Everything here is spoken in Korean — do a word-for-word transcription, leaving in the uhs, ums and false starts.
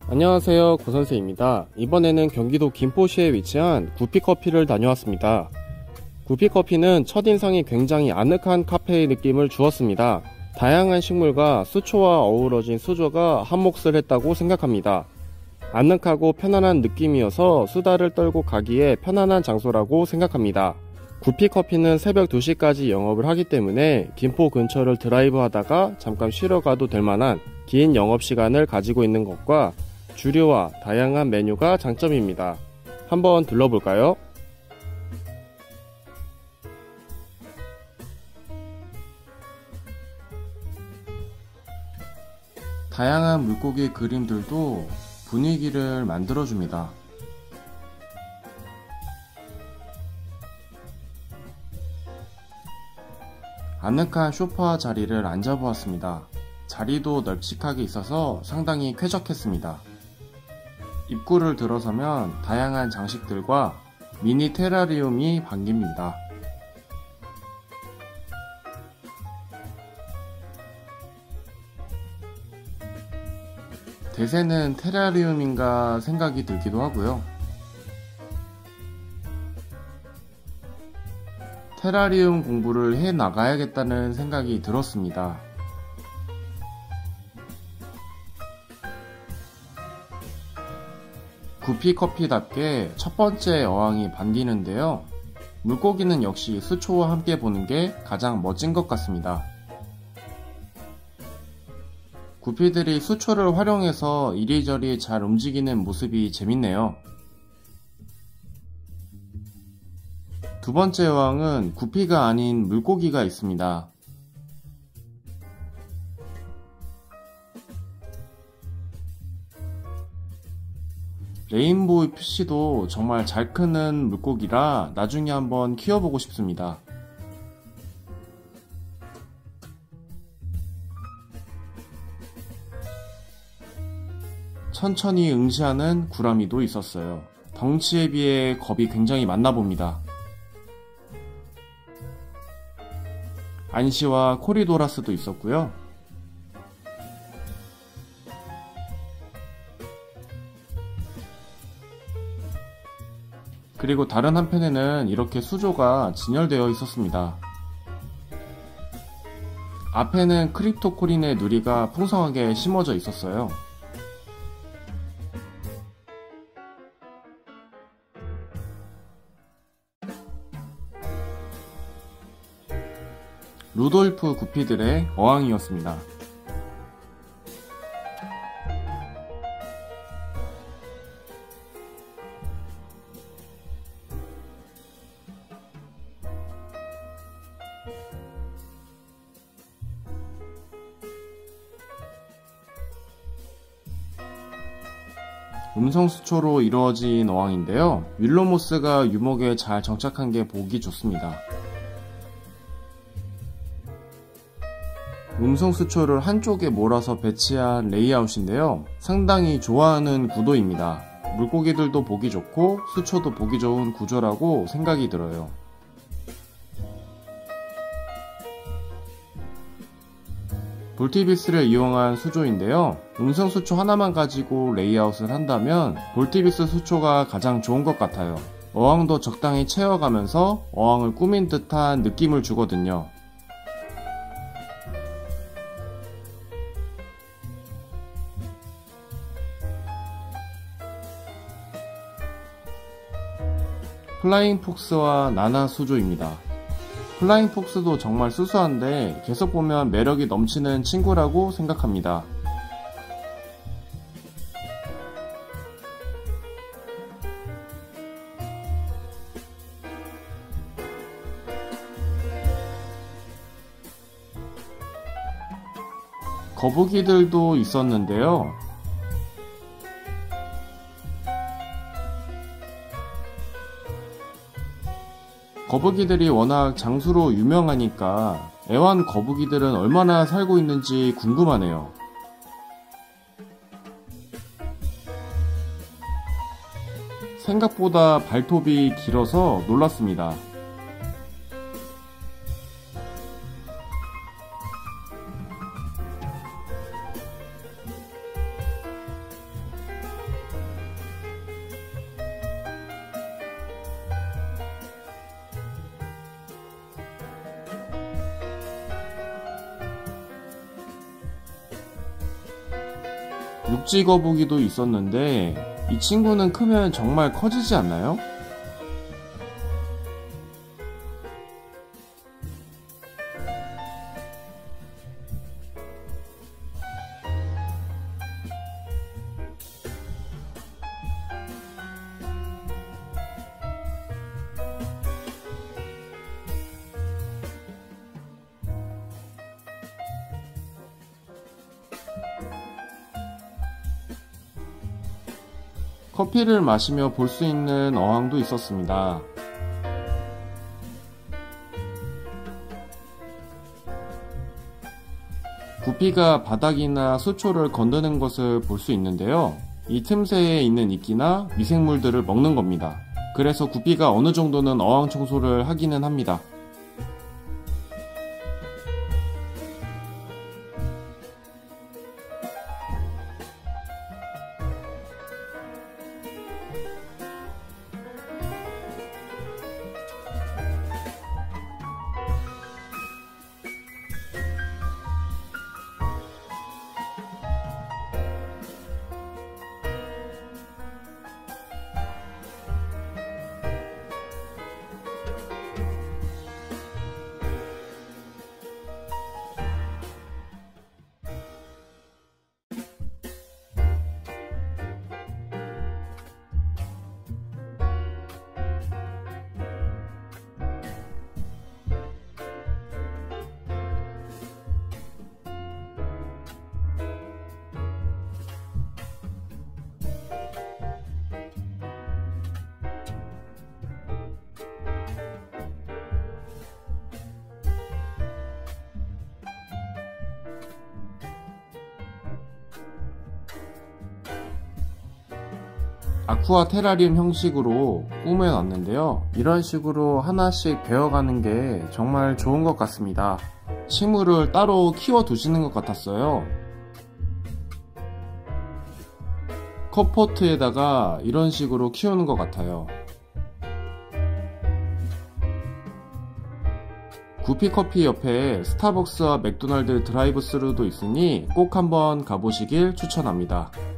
안녕하세요, 고선생입니다. 이번에는 경기도 김포시에 위치한 구피커피를 다녀왔습니다. 구피커피는 첫인상이 굉장히 아늑한 카페의 느낌을 주었습니다. 다양한 식물과 수초와 어우러진 수조가 한몫을 했다고 생각합니다. 아늑하고 편안한 느낌이어서 수다를 떨고 가기에 편안한 장소라고 생각합니다. 구피커피는 새벽 두 시까지 영업을 하기 때문에 김포 근처를 드라이브 하다가 잠깐 쉬러 가도 될 만한 긴 영업시간을 가지고 있는 것과 주류와 다양한 메뉴가 장점입니다. 한번 둘러볼까요? 다양한 물고기 그림들도 분위기를 만들어줍니다. 아늑한 소파 자리를 앉아보았습니다. 자리도 널찍하게 있어서 상당히 쾌적했습니다. 입구를 들어서면 다양한 장식들과 미니 테라리움이 반깁니다. 대세는 테라리움인가 생각이 들기도 하고요. 테라리움 공부를 해 나가야겠다는 생각이 들었습니다. 구피커피답게 첫 번째 어항이 반기는데요. 물고기는 역시 수초와 함께 보는 게 가장 멋진 것 같습니다. 구피들이 수초를 활용해서 이리저리 잘 움직이는 모습이 재밌네요. 두 번째 어항은 구피가 아닌 물고기가 있습니다. 레인보우 피쉬도 정말 잘 크는 물고기라 나중에 한번 키워보고 싶습니다. 천천히 응시하는 구라미도 있었어요. 덩치에 비해 겁이 굉장히 많나 봅니다. 안시와 코리도라스도 있었고요. 그리고 다른 한편에는 이렇게 수조가 진열되어 있었습니다. 앞에는 크립토코린의 누리가 풍성하게 심어져 있었어요. 루돌프 구피들의 어항이었습니다. 음성수초로 이루어진 어항인데요. 윌로모스가 유목에 잘 정착한 게 보기 좋습니다. 음성수초를 한쪽에 몰아서 배치한 레이아웃인데요. 상당히 좋아하는 구도입니다. 물고기들도 보기 좋고 수초도 보기 좋은 구조라고 생각이 들어요. 볼티비스를 이용한 수조인데요. 음성수초 하나만 가지고 레이아웃을 한다면 볼티비스 수초가 가장 좋은 것 같아요. 어항도 적당히 채워가면서 어항을 꾸민 듯한 느낌을 주거든요. 플라잉 폭스와 나나 수조입니다. 플라잉 폭스도 정말 수수한데 계속 보면 매력이 넘치는 친구라고 생각합니다. 거북이들도 있었는데요. 거북이들이 워낙 장수로 유명하니까 애완 거북이들은 얼마나 살고 있는지 궁금하네요. 생각보다 발톱이 길어서 놀랐습니다. 육지 거북이도 있었는데 이 친구는 크면 정말 커지지 않나요? 커피를 마시며 볼 수 있는 어항도 있었습니다. 구피가 바닥이나 수초를 건드는 것을 볼 수 있는데요. 이 틈새에 있는 이끼나 미생물들을 먹는 겁니다. 그래서 구피가 어느 정도는 어항 청소를 하기는 합니다. 아쿠아 테라리움 형식으로 꾸며놨는데요. 이런 식으로 하나씩 배워가는 게 정말 좋은 것 같습니다. 식물을 따로 키워 두시는 것 같았어요. 컵포트에다가 이런 식으로 키우는 것 같아요. 구피커피 옆에 스타벅스와 맥도날드 드라이브 스루도 있으니 꼭 한번 가보시길 추천합니다.